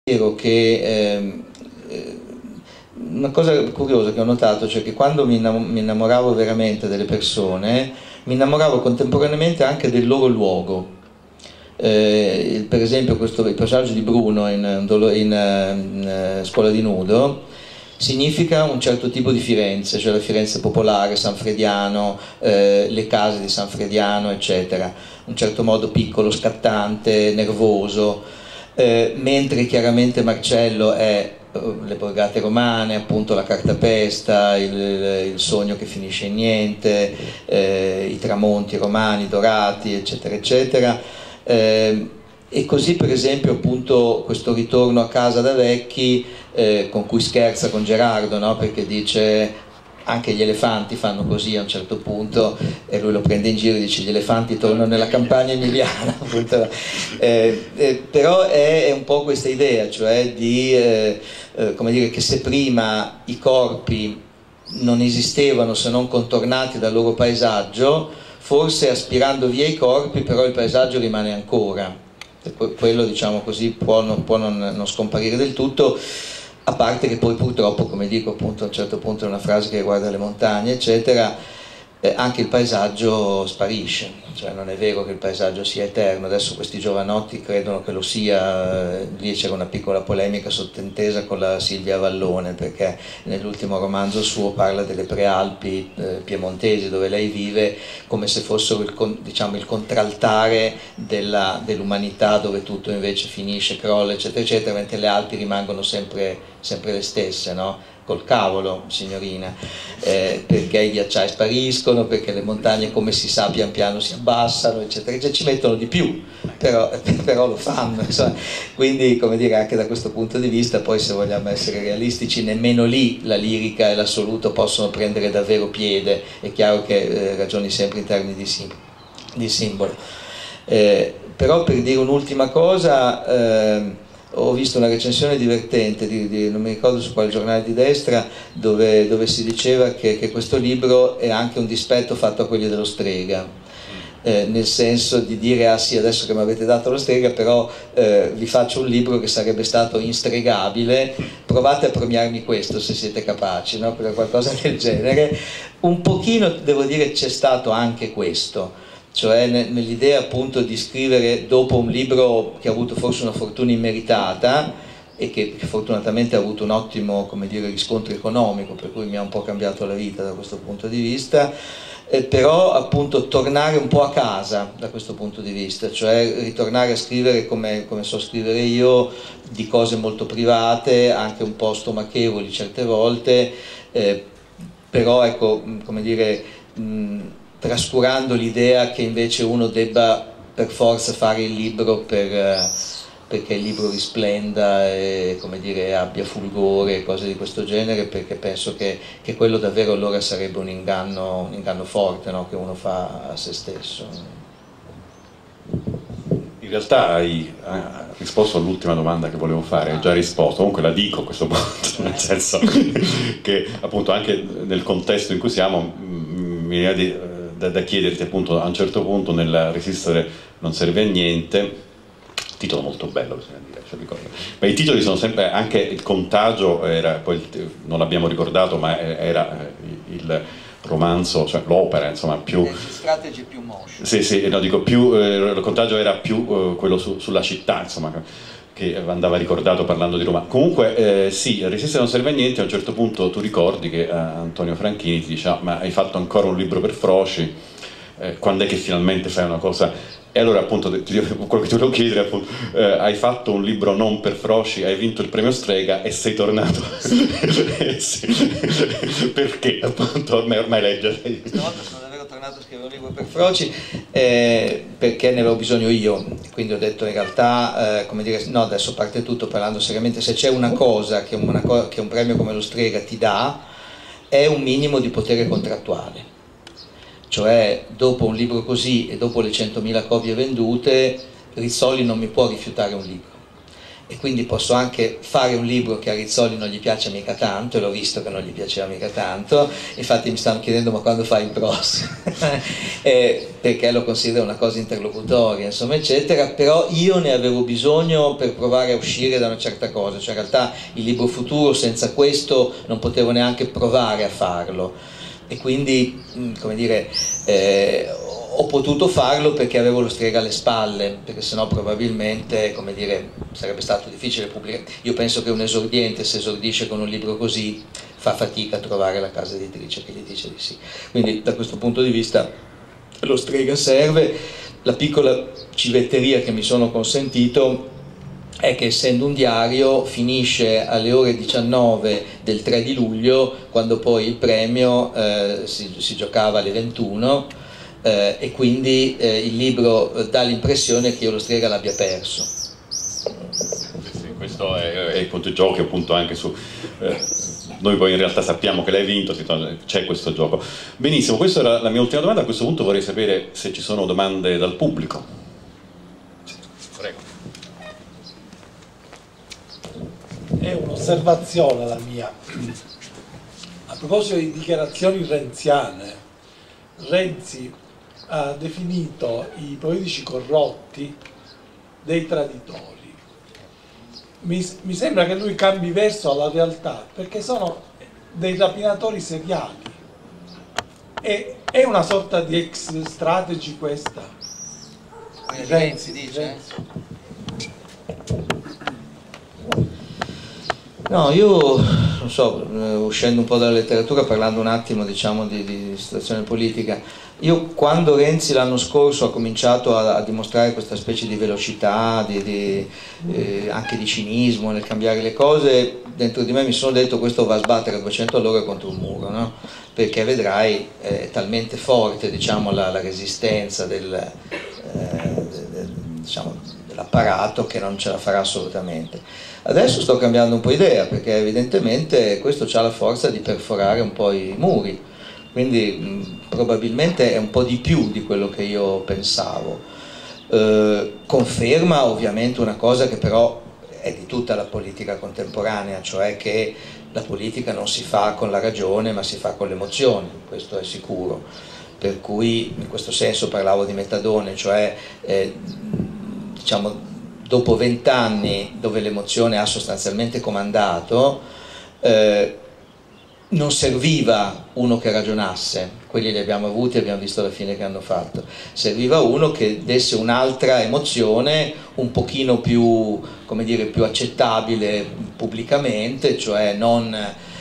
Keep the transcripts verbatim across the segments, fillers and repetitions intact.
vero che ehm, una cosa curiosa che ho notato, cioè che quando mi innamoravo veramente delle persone, mi innamoravo contemporaneamente anche del loro luogo. Eh, per esempio questo, il passaggio di Bruno in, in, in uh, Scuola di Nudo significa un certo tipo di Firenze, cioè la Firenze popolare, Sanfrediano, eh, le case di Sanfrediano, eccetera. Un certo modo piccolo, scattante, nervoso, eh, mentre chiaramente Marcello è le borgate romane, appunto la cartapesta, il, il sogno che finisce in niente, eh, i tramonti romani, dorati, eccetera, eccetera. Eh, e così per esempio appunto questo ritorno a casa da vecchi, eh, con cui scherza con Gerardo, no? Perché dice anche gli elefanti fanno così a un certo punto, e lui lo prende in giro e dice gli elefanti tornano nella campagna emiliana. Appunto. Eh, eh, però è, è un po' questa idea, cioè di eh, eh, come dire, che se prima i corpi non esistevano se non contornati dal loro paesaggio, forse aspirando via i corpi però il paesaggio rimane ancora. Quello, diciamo così, può non, può non, non scomparire del tutto, a parte che poi purtroppo, come dico appunto a un certo punto in una frase che riguarda le montagne eccetera, eh, anche il paesaggio sparisce, cioè non è vero che il paesaggio sia eterno. Adesso questi giovanotti credono che lo sia, eh, lì c'era una piccola polemica sottintesa con la Silvia Avallone, perché nell'ultimo romanzo suo parla delle prealpi eh, piemontesi dove lei vive come se fossero il, diciamo, il contraltare della, dell'umanità, dove tutto invece finisce, crolla eccetera eccetera, mentre le Alpi rimangono sempre, sempre le stesse, no? Col cavolo, signorina, eh, perché i ghiacciai spariscono, perché le montagne, come si sa, pian piano si abbassano, eccetera, cioè, ci mettono di più, però, però lo fanno, insomma. Quindi, come dire, anche da questo punto di vista, poi se vogliamo essere realistici, nemmeno lì la lirica e l'assoluto possono prendere davvero piede. È chiaro che eh, ragioni sempre in termini di, sim di simbolo. Eh, però per dire un'ultima cosa, eh, ho visto una recensione divertente, di, di, non mi ricordo su quale giornale di destra, dove, dove si diceva che, che questo libro è anche un dispetto fatto a quelli dello Strega, eh, nel senso di dire ah sì, adesso che mi avete dato lo Strega però eh, vi faccio un libro che sarebbe stato instregabile, provate a premiarmi questo se siete capaci, no? Per qualcosa del genere. Un pochino devo dire c'è stato anche questo, cioè nell'idea appunto di scrivere dopo un libro che ha avuto forse una fortuna immeritata e che, che fortunatamente ha avuto un ottimo, come dire, riscontro economico, per cui mi ha un po' cambiato la vita da questo punto di vista, eh, però appunto tornare un po' a casa da questo punto di vista, cioè ritornare a scrivere come, come so scrivere io, di cose molto private, anche un po' stomachevoli certe volte, eh, però ecco, come dire, mh, trascurando l'idea che invece uno debba per forza fare il libro per, perché il libro risplenda e, come dire, abbia fulgore e cose di questo genere, perché penso che, che quello davvero allora sarebbe un inganno, un inganno forte, no? Che uno fa a se stesso. In realtà hai risposto all'ultima domanda che volevo fare, hai già risposto, comunque la dico a questo punto, nel senso che appunto anche nel contesto in cui siamo mi viene di Da, da chiederti appunto a un certo punto nel Resistere non serve a niente, titolo molto bello bisogna dire, cioè, ricordo. Ma i titoli sono sempre, anche Il contagio era, poi non l'abbiamo ricordato, ma era il romanzo, cioè l'opera insomma più strategy più motion. Sì, sì, no, dico più, eh, il contagio era più eh, quello su, sulla città, insomma, che andava ricordato parlando di Roma. Comunque eh, sì, Resistere non serve a niente, a un certo punto tu ricordi che eh, Antonio Franchini ti dice ah, ma hai fatto ancora un libro per Froci, eh, quando è che finalmente fai una cosa? E allora appunto ti, quello che ti volevo chiedere appunto, eh, hai fatto un libro non per Froci, hai vinto il premio Strega e sei tornato eh, sì. Perché appunto ormai, ormai leggere stavolta sono davvero tornato a scrivere un libro per Froci, eh, perché ne avevo bisogno io, quindi ho detto in realtà eh, come dire, no, adesso parte tutto parlando seriamente, se c'è una cosa che, una co che un premio come lo Strega ti dà è un minimo di potere contrattuale. Cioè, dopo un libro così e dopo le centomila copie vendute, Rizzoli non mi può rifiutare un libro. e quindi posso anche fare un libro che a Rizzoli non gli piace mica tanto, e l'ho visto che non gli piaceva mica tanto, infatti mi stanno chiedendo ma quando fai il prossimo? eh, perché lo considero una cosa interlocutoria, insomma, eccetera, però io ne avevo bisogno per provare a uscire da una certa cosa, cioè in realtà il libro futuro senza questo non potevo neanche provare a farlo, e quindi, come dire, eh, ho potuto farlo perché avevo lo Strega alle spalle, perché sennò probabilmente, come dire, sarebbe stato difficile pubblicare. Io penso che un esordiente, se esordisce con un libro così, fa fatica a trovare la casa editrice che gli dice di sì. Quindi da questo punto di vista lo Strega serve. La piccola civetteria che mi sono consentito è che, essendo un diario, finisce alle ore diciannove del tre di luglio, quando poi il premio eh, si, si giocava alle ventuno, Eh, e quindi eh, il libro dà l'impressione che io lo Strega l'abbia perso. Sì, sì, questo è, è il punto di gioco, che appunto anche su eh, noi poi in realtà sappiamo che l'hai vinto, c'è questo gioco. Benissimo, questa era la mia ultima domanda. A questo punto vorrei sapere se ci sono domande dal pubblico. Prego. È un'osservazione la mia. A proposito di dichiarazioni renziane, Renzi ha definito i politici corrotti dei traditori. Mi, mi sembra che lui cambi verso alla realtà, perché sono dei rapinatori seriali. E, è una sorta di ex strategy questa? Renzi dice? Renzi. No, io non so, uscendo un po' dalla letteratura, parlando un attimo, diciamo, di, di situazione politica, io quando Renzi l'anno scorso ha cominciato a, a dimostrare questa specie di velocità, di, di, eh, anche di cinismo nel cambiare le cose, dentro di me mi sono detto: questo va a sbattere a duecento all'ora contro un muro, no? Perché vedrai, è talmente forte, diciamo, la, la resistenza del, eh, del, diciamo, dell'apparato, che non ce la farà assolutamente. Adesso sto cambiando un po' idea, perché evidentemente questo ha la forza di perforare un po' i muri, quindi mh, probabilmente è un po' di più di quello che io pensavo. Eh, conferma ovviamente una cosa che però è di tutta la politica contemporanea, cioè che la politica non si fa con la ragione ma si fa con l'emozione, questo è sicuro. Per cui in questo senso parlavo di metadone, cioè eh, diciamo dopo vent'anni dove l'emozione ha sostanzialmente comandato, eh, non serviva uno che ragionasse, quelli li abbiamo avuti e abbiamo visto la fine che hanno fatto, serviva uno che desse un'altra emozione un pochino più, come dire, più accettabile pubblicamente, cioè non,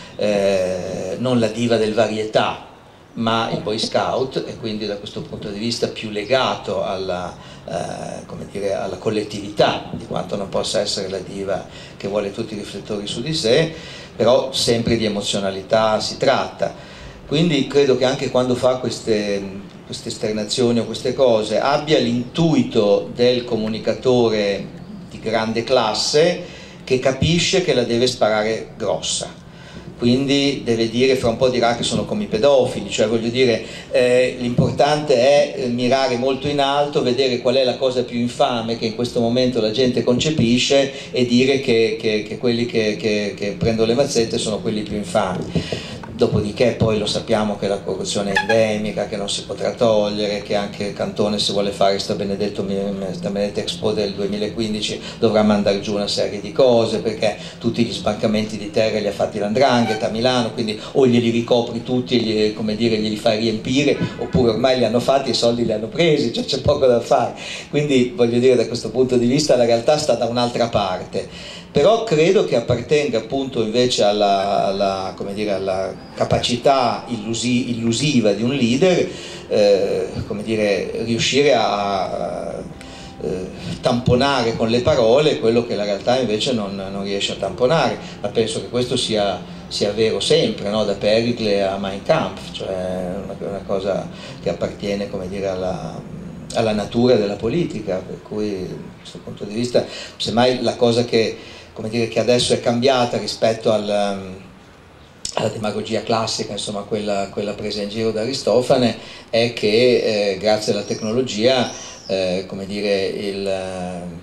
eh, non la diva del varietà, ma il Boy Scout, e quindi da questo punto di vista più legato alla, eh, come dire, alla collettività, di quanto non possa essere la diva che vuole tutti i riflettori su di sé, però sempre di emozionalità si tratta. Quindi credo che anche quando fa queste, queste esternazioni o queste cose abbia l'intuito del comunicatore di grande classe, che capisce che la deve sparare grossa. Quindi deve dire, fra un po' dirà che sono come i pedofili, cioè voglio dire, eh, l'importante è mirare molto in alto, vedere qual è la cosa più infame che in questo momento la gente concepisce e dire che, che, che quelli che, che, che prendono le mazzette sono quelli più infami. Dopodiché poi lo sappiamo che la corruzione è endemica, che non si potrà togliere, che anche Cantone, se vuole fare sta benedetto, sta benedetta Expo del duemilaquindici, dovrà mandare giù una serie di cose, perché tutti gli sbancamenti di terra li ha fatti l'Andrangheta a Milano, quindi o glieli ricopri tutti e gli, come dire, glieli fai riempire, oppure ormai li hanno fatti e i soldi li hanno presi, cioè c'è poco da fare. Quindi voglio dire, da questo punto di vista la realtà sta da un'altra parte. Però credo che appartenga appunto invece alla, alla, come dire, alla capacità illusi, illusiva di un leader, eh, come dire, riuscire a, a eh, tamponare con le parole quello che la realtà invece non, non riesce a tamponare, ma penso che questo sia, sia vero sempre, no? Da Pericle a Mein Kampf, cioè una, una cosa che appartiene, come dire, alla alla natura della politica, per cui da questo punto di vista semmai la cosa che, come dire, che adesso è cambiata rispetto al, alla demagogia classica, insomma quella, quella presa in giro da Aristofane, è che eh, grazie alla tecnologia eh, come dire, il,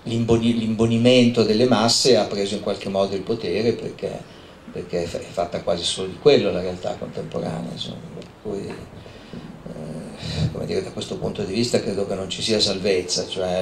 l'imbonimento delle masse ha preso in qualche modo il potere, perché, perché è fatta quasi solo di quello la realtà contemporanea, insomma. Per cui, eh, come dire, da questo punto di vista credo che non ci sia salvezza, cioè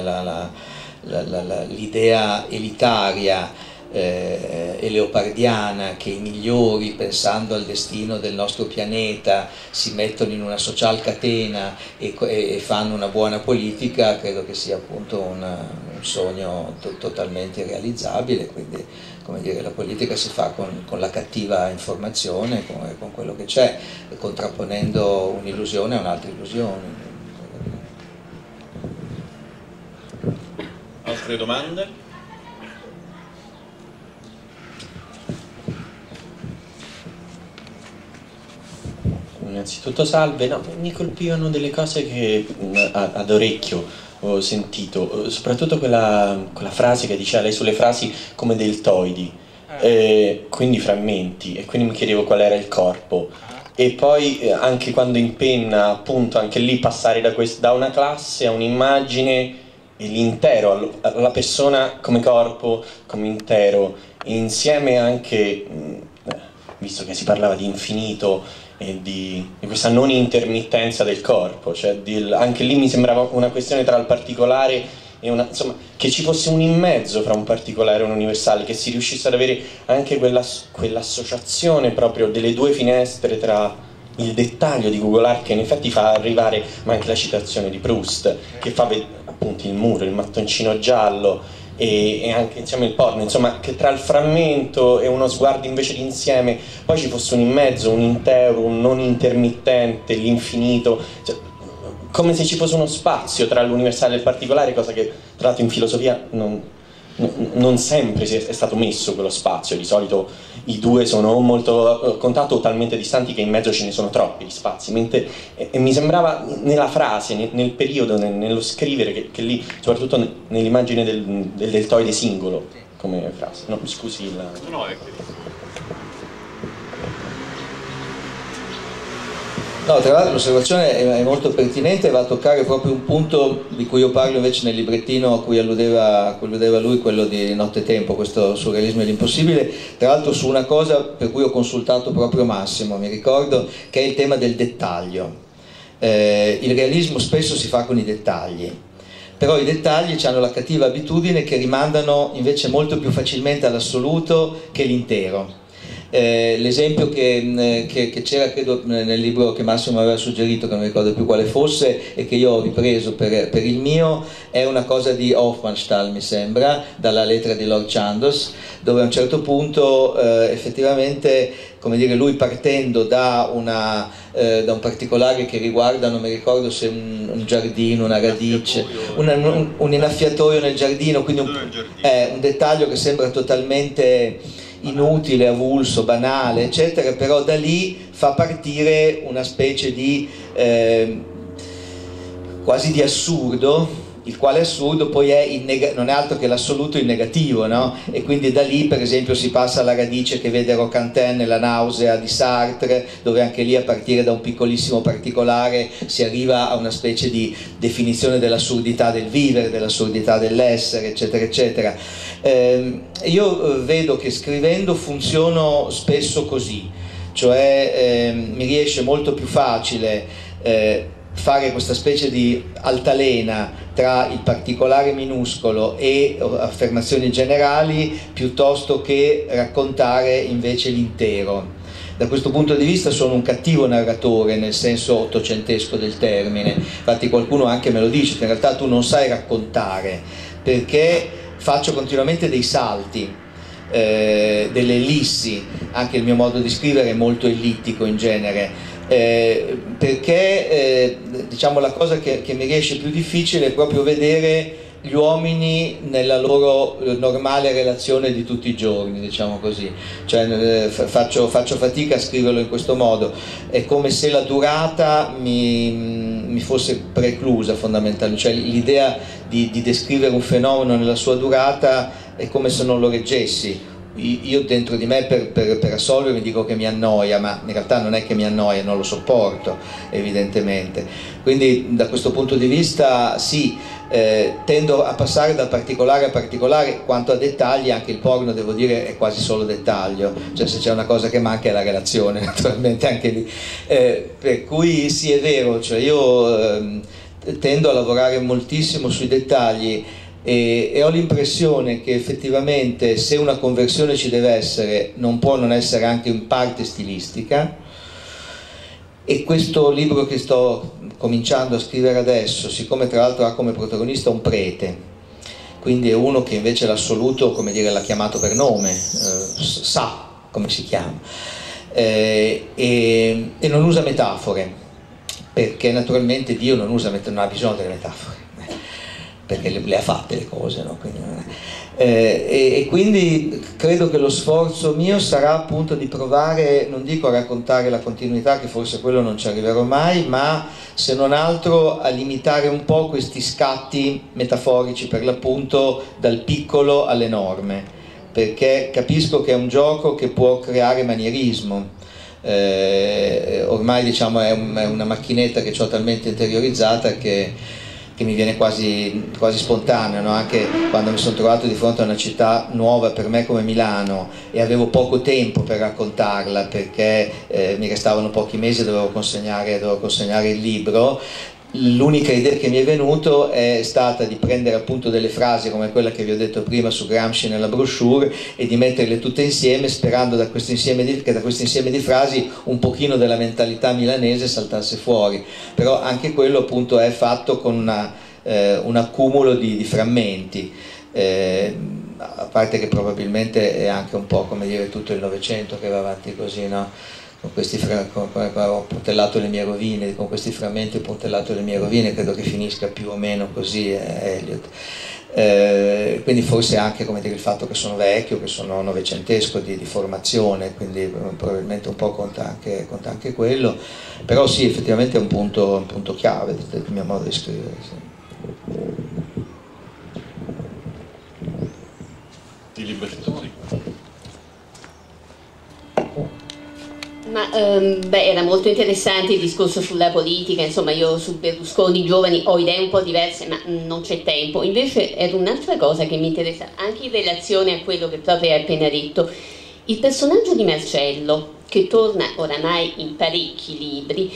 l'idea elitaria Eh, e leopardiana che i migliori, pensando al destino del nostro pianeta, si mettono in una social catena e, e fanno una buona politica, credo che sia appunto una, un sogno to totalmente irrealizzabile. Quindi, come dire, la politica si fa con, con la cattiva informazione, con, con quello che c'è, contrapponendo un'illusione a un'altra illusione. Altre domande? Innanzitutto salve, no, mi colpivano delle cose che ad orecchio ho sentito, soprattutto quella, quella frase che diceva lei sulle frasi come deltoidi, eh, quindi frammenti, e quindi mi chiedevo qual era il corpo. E poi anche quando in penna, appunto, anche lì passare da, da una classe a un'immagine e l'intero, la persona come corpo, come intero, insieme anche, visto che si parlava di infinito, e di, di questa non intermittenza del corpo, cioè di, anche lì mi sembrava una questione tra il particolare e una, insomma, che ci fosse un in mezzo fra un particolare e un universale, che si riuscisse ad avere anche quella, quell'associazione proprio delle due finestre tra il dettaglio di Google Art, che in effetti fa arrivare, ma anche la citazione di Proust, che fa appunto il muro, il mattoncino giallo, E, e anche insieme il porno, insomma, che tra il frammento e uno sguardo invece d'insieme poi ci fosse un in mezzo, un intero, un non intermittente, l'infinito, cioè, come se ci fosse uno spazio tra l'universale e il particolare, cosa che tra l'altro in filosofia non, non sempre è stato messo quello spazio. Di solito i due sono o molto contatto o talmente distanti che in mezzo ce ne sono troppi spazi, mentre e, e mi sembrava nella frase, nel, nel periodo, nel, nello scrivere, che, che lì, soprattutto nell'immagine del, del deltoide singolo come frase. No, scusi il... No, è No, tra l'altro l'osservazione è molto pertinente e va a toccare proprio un punto di cui io parlo invece nel librettino a cui alludeva, a cui alludeva lui, quello di Nottetempo, questo surrealismo e l'impossibile, tra l'altro su una cosa per cui ho consultato proprio Massimo, mi ricordo, che è il tema del dettaglio. Eh, il realismo spesso si fa con i dettagli, però i dettagli hanno la cattiva abitudine che rimandano invece molto più facilmente all'assoluto che l'intero. Eh, l'esempio che, che, che c'era credo nel libro che Massimo aveva suggerito, che non ricordo più quale fosse e che io ho ripreso per, per il mio, è una cosa di Hofmannsthal, mi sembra, dalla lettera di Lord Chandos, dove a un certo punto eh, effettivamente, come dire, lui partendo da, una, eh, da un particolare che riguarda, non mi ricordo se un, un giardino, una radice, una, un, un innaffiatoio nel giardino, quindi un, eh, un dettaglio che sembra totalmente inutile, avulso, banale, eccetera, però da lì fa partire una specie di eh, quasi di assurdo, il quale assurdo poi è in non è altro che l'assoluto in negativo, no? E quindi da lì per esempio si passa alla radice che vede Roquentin nella nausea di Sartre, dove anche lì a partire da un piccolissimo particolare si arriva a una specie di definizione dell'assurdità del vivere, dell'assurdità dell'essere, eccetera eccetera. Eh, io vedo che scrivendo funziono spesso così, cioè eh, mi riesce molto più facile eh, fare questa specie di altalena tra il particolare minuscolo e affermazioni generali piuttosto che raccontare invece l'intero. Da questo punto di vista sono un cattivo narratore nel senso ottocentesco del termine, infatti qualcuno anche me lo dice, in realtà tu non sai raccontare perché faccio continuamente dei salti, eh, delle ellissi, anche il mio modo di scrivere è molto ellittico in genere. Eh, perché eh, diciamo la cosa che, che mi riesce più difficile è proprio vedere gli uomini nella loro normale relazione di tutti i giorni, diciamo così, cioè, eh, faccio, faccio fatica a scriverlo in questo modo, è come se la durata mi, mi fosse preclusa fondamentalmente, cioè l'idea di, di descrivere un fenomeno nella sua durata è come se non lo reggessi. Io dentro di me per, per, per assolvermi dico che mi annoia, ma in realtà non è che mi annoia, non lo sopporto evidentemente. Quindi da questo punto di vista sì, eh, tendo a passare da particolare a particolare. Quanto a dettagli, anche il porno, devo dire, è quasi solo dettaglio, cioè se c'è una cosa che manca è la relazione, naturalmente anche lì, eh, per cui sì, è vero, cioè io eh, tendo a lavorare moltissimo sui dettagli e, e ho l'impressione che effettivamente, se una conversione ci deve essere, non può non essere anche in parte stilistica. E questo libro che sto cominciando a scrivere adesso, siccome tra l'altro ha come protagonista un prete, quindi è uno che invece l'assoluto, come dire, l'ha chiamato per nome, eh, sa come si chiama, eh, e, e non usa metafore, perché naturalmente Dio non usa, non ha bisogno delle metafore, perché le, le ha fatte le cose, no? Quindi, eh, e, e quindi credo che lo sforzo mio sarà appunto di provare, non dico a raccontare la continuità, che forse quello non ci arriverò mai, ma se non altro a limitare un po' questi scatti metaforici, per l'appunto, dal piccolo all'enorme, perché capisco che è un gioco che può creare manierismo. Eh, ormai diciamo è, un, è una macchinetta che ho talmente interiorizzata che che mi viene quasi, quasi spontanea, no? Anche quando mi sono trovato di fronte a una città nuova per me come Milano e avevo poco tempo per raccontarla, perché eh, mi restavano pochi mesi e dovevo consegnare, dovevo consegnare il libro. L'unica idea che mi è venuto è stata di prendere appunto delle frasi come quella che vi ho detto prima su Gramsci nella brochure e di metterle tutte insieme, sperando da questo insieme di, che da questo insieme di frasi un pochino della mentalità milanese saltasse fuori. Però anche quello appunto è fatto con una, eh, un accumulo di, di frammenti, eh, a parte che probabilmente è anche un po', come dire, tutto il Novecento che va avanti così, no? Con questi con, con, ho puntellato le mie rovine, con questi frammenti ho puntellato le mie rovine, credo che finisca più o meno così eh, Eliot. Eh, quindi forse anche, come dire, il fatto che sono vecchio, che sono novecentesco di, di formazione, quindi probabilmente un po' conta anche, conta anche quello, però sì, effettivamente è un punto, un punto chiave del, del mio modo di scrivere. Sì. Di Libertoni. Ma ehm, beh, era molto interessante il discorso sulla politica, insomma io su Berlusconi giovani ho idee un po' diverse, ma non c'è tempo. Invece era un'altra cosa che mi interessa, anche in relazione a quello che proprio hai appena detto, il personaggio di Marcello, che torna oramai in parecchi libri.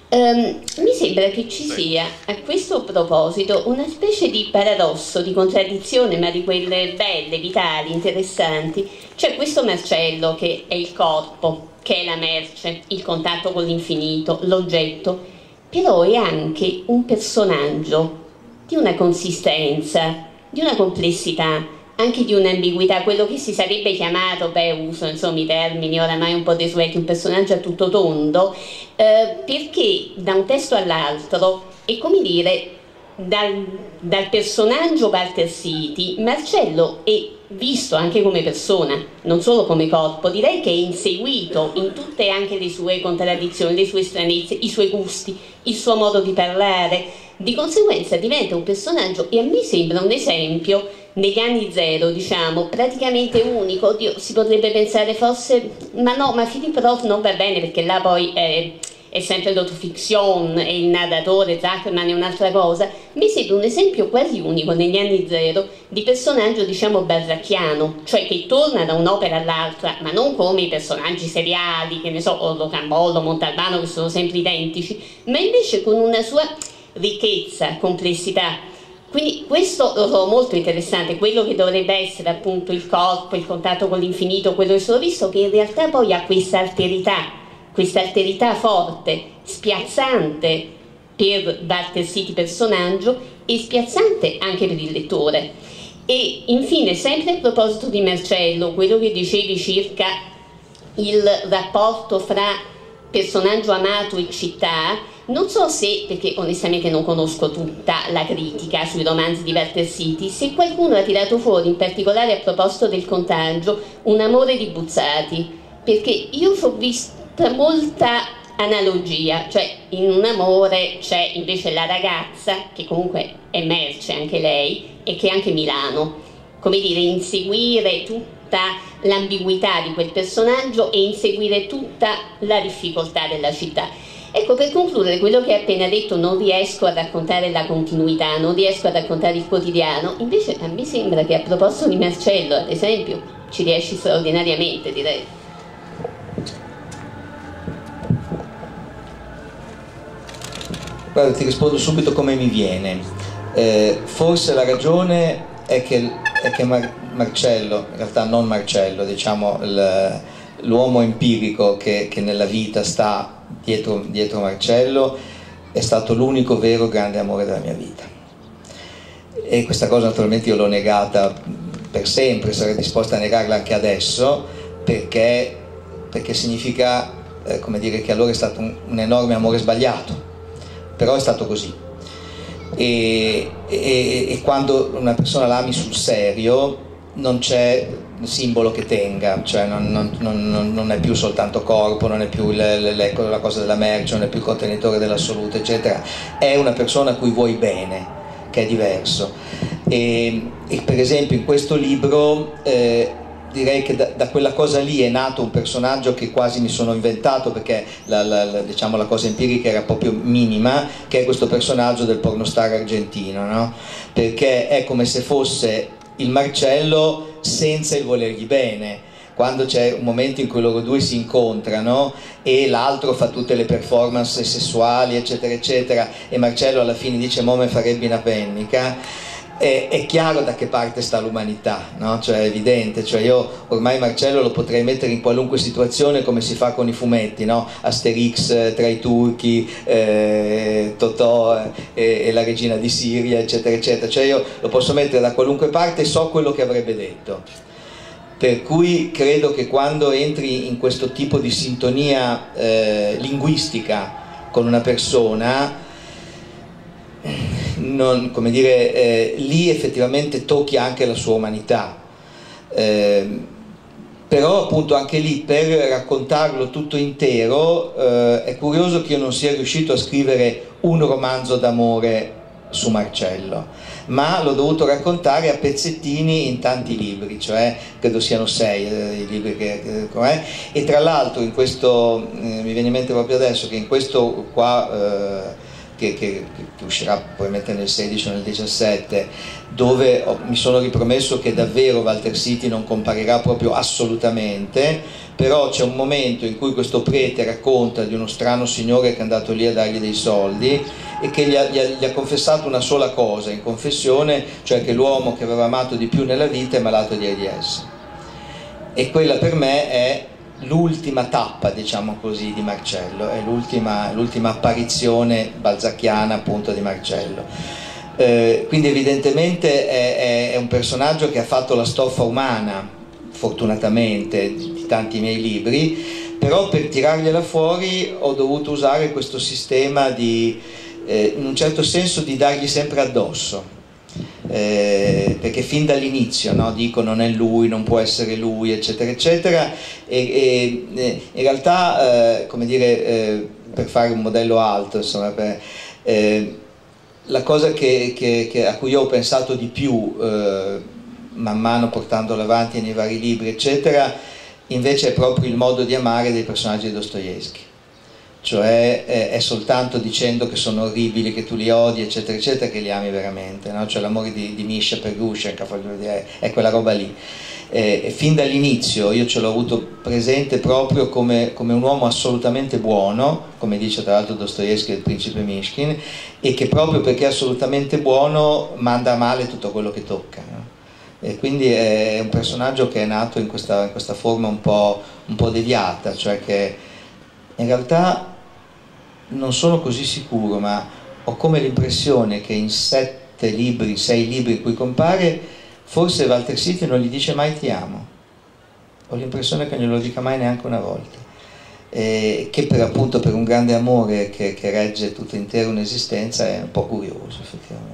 Um, mi sembra che ci sia a questo proposito una specie di paradosso, di contraddizione, ma di quelle belle, vitali, interessanti. C'è questo Marcello che è il corpo, che è la merce, il contatto con l'infinito, l'oggetto, però è anche un personaggio di una consistenza, di una complessità, anche di un'ambiguità, quello che si sarebbe chiamato, beh, uso insomma i termini oramai un po' desueti, un personaggio a tutto tondo, eh, perché da un testo all'altro è come dire, dal, dal personaggio Walter City, Marcello è visto anche come persona, non solo come corpo, direi che è inseguito in tutte anche le sue contraddizioni, le sue stranezze, i suoi gusti, il suo modo di parlare, di conseguenza diventa un personaggio e a me sembra un esempio negli anni zero, diciamo, praticamente unico. Oddio, si potrebbe pensare forse, ma no, ma Philip Roth non va bene perché là poi è, è sempre l'autofiction e il narratore, Zuckerman è un'altra cosa. Mi sembra un esempio quasi unico negli anni zero di personaggio, diciamo, barracchiano, cioè che torna da un'opera all'altra, ma non come i personaggi seriali, che ne so, Orlo Cambollo, Montalbano, che sono sempre identici, ma invece con una sua ricchezza, complessità. Quindi questo lo trovo molto interessante, quello che dovrebbe essere appunto il corpo, il contatto con l'infinito, quello che sono visto, che in realtà poi ha questa alterità, questa alterità forte, spiazzante per Walter City personaggio e spiazzante anche per il lettore. E infine, sempre a proposito di Marcello, quello che dicevi circa il rapporto fra personaggio amato e città, non so se, perché onestamente non conosco tutta la critica sui romanzi di Walter City, se qualcuno ha tirato fuori, in particolare a proposito del Contagio, Un amore di Buzzati, perché io ho visto molta analogia, cioè in Un amore c'è invece la ragazza, che comunque è merce anche lei, e che è anche Milano, come dire, inseguire tutta l'ambiguità di quel personaggio e inseguire tutta la difficoltà della città. Ecco, per concludere, quello che hai appena detto, non riesco a raccontare la continuità, non riesco a raccontare il quotidiano, invece a me sembra che a proposito di Marcello, ad esempio, ci riesci straordinariamente, direi. Guarda, ti rispondo subito come mi viene. Eh, forse la ragione è che, è che Mar Marcello, in realtà non Marcello, diciamo l'uomo empirico che, che nella vita sta dietro, dietro Marcello, è stato l'unico vero grande amore della mia vita. E questa cosa naturalmente io l'ho negata per sempre, sarei disposta a negarla anche adesso, perché, perché significa, eh, come dire, che allora è stato un, un enorme amore sbagliato. Però è stato così, e, e, e quando una persona la ami sul serio non c'è simbolo che tenga, cioè non, non, non, non è più soltanto corpo, non è più le, le, le, la cosa della merce, non è più il contenitore dell'assoluto, eccetera. È una persona a cui vuoi bene, che è diverso. E, e per esempio in questo libro eh, direi che da, da quella cosa lì è nato un personaggio che quasi mi sono inventato, perché la, la, la, diciamo, la cosa empirica era proprio minima, che è questo personaggio del pornostar argentino, no? Perché è come se fosse il Marcello senza il volergli bene. Quando c'è un momento in cui loro due si incontrano e l'altro fa tutte le performance sessuali eccetera eccetera e Marcello alla fine dice mo me farebbe una pennica, è, è chiaro da che parte sta l'umanità, no? Cioè è evidente, cioè io ormai Marcello lo potrei mettere in qualunque situazione come si fa con i fumetti, no? Asterix tra i turchi, eh, Totò eh, e la regina di Siria eccetera eccetera, cioè io lo posso mettere da qualunque parte e so quello che avrebbe detto. Per cui credo che quando entri in questo tipo di sintonia eh, linguistica con una persona, non, come dire, eh, lì effettivamente tocchi anche la sua umanità. Eh, però appunto anche lì per raccontarlo tutto intero eh, è curioso che io non sia riuscito a scrivere un romanzo d'amore su Marcello, ma l'ho dovuto raccontare a pezzettini in tanti libri, cioè credo siano sei eh, i libri che, che e tra l'altro in questo eh, mi viene in mente proprio adesso che in questo qua eh, che, che, che uscirà probabilmente nel sedici o nel diciassette, dove ho, mi sono ripromesso che davvero Walter City non comparirà proprio assolutamente, però c'è un momento in cui questo prete racconta di uno strano signore che è andato lì a dargli dei soldi e che gli ha, gli, ha, gli ha confessato una sola cosa in confessione, cioè che l'uomo che aveva amato di più nella vita è malato di AIDS. E quella per me è l'ultima tappa, diciamo così, di Marcello, è l'ultima l'ultima apparizione balzacchiana appunto di Marcello. Eh, quindi evidentemente è, è, è un personaggio che ha fatto la stoffa umana, fortunatamente, di, di tanti miei libri, però per tirargliela fuori ho dovuto usare questo sistema di, eh, in un certo senso, di dargli sempre addosso. Eh, perché fin dall'inizio, no, dico non è lui, non può essere lui, eccetera eccetera, e, e, e in realtà eh, come dire, eh, per fare un modello alto, insomma, per, eh, la cosa che, che, che, a cui io ho pensato di più eh, man mano portandolo avanti nei vari libri eccetera, invece è proprio il modo di amare dei personaggi di Dostoevskij. Cioè è, è soltanto dicendo che sono orribili, che tu li odi eccetera eccetera che li ami veramente, no? Cioè l'amore di, di Misha per Grushenka, è, è quella roba lì. E, e fin dall'inizio io ce l'ho avuto presente proprio come, come un uomo assolutamente buono, come dice tra l'altro Dostoevskij il principe Mishkin, e che proprio perché è assolutamente buono manda a male tutto quello che tocca, no? E quindi è un personaggio che è nato in questa, in questa forma un po', un po' deviata, cioè che in realtà non sono così sicuro, ma ho come l'impressione che in sette libri, sei libri in cui compare, forse Walter City non gli dice mai ti amo. Ho l'impressione che non glielo dica mai neanche una volta. E che per appunto per un grande amore che, che regge tutto intero un'esistenza è un po' curioso effettivamente.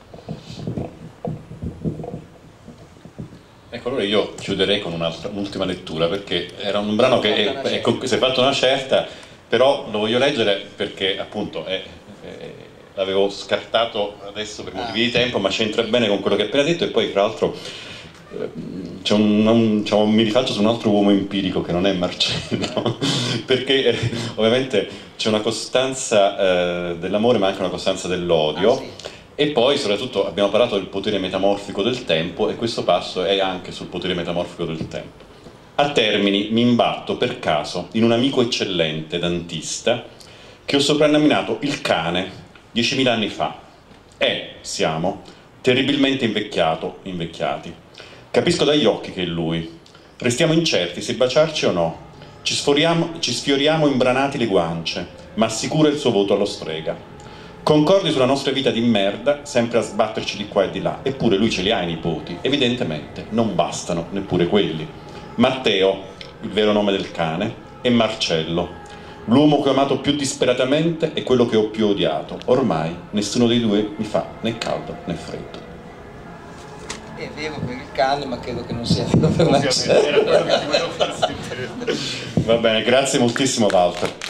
Ecco, allora io chiuderei con un'ultima lettura, perché era un brano che è, è, è, si è fatto una certa, però lo voglio leggere perché appunto è, è, l'avevo scartato adesso per motivi di tempo, ma c'entra bene con quello che hai appena detto, e poi tra l'altro eh, c'è un, un, diciamo, mi rifaccio su un altro uomo empirico che non è Marcello, perché eh, ovviamente c'è una costanza eh, dell'amore ma anche una costanza dell'odio. Ah, sì. E poi soprattutto abbiamo parlato del potere metamorfico del tempo, e questo passo è anche sul potere metamorfico del tempo. A Termini mi imbatto per caso in un amico eccellente dantista che ho soprannominato il cane diecimila anni fa. È, siamo, terribilmente invecchiato, invecchiati. Capisco dagli occhi che è lui. Restiamo incerti se baciarci o no. Ci sforiamo, ci sfioriamo imbranati le guance, ma assicura il suo voto allo strega. Concordi sulla nostra vita di merda, sempre a sbatterci di qua e di là, eppure lui ce li ha i nipoti, evidentemente non bastano neppure quelli. Matteo, il vero nome del cane, e Marcello, l'uomo che ho amato più disperatamente e quello che ho più odiato. Ormai nessuno dei due mi fa né caldo né freddo. È vero per il cane, ma credo che non sia vero per Marcello. Va bene, grazie moltissimo Walter.